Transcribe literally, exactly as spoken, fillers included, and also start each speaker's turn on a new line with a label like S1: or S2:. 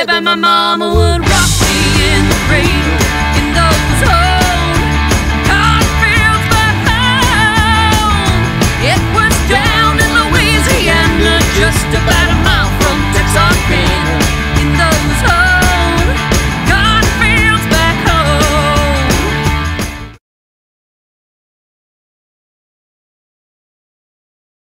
S1: baby, my mama would rock me in the grave.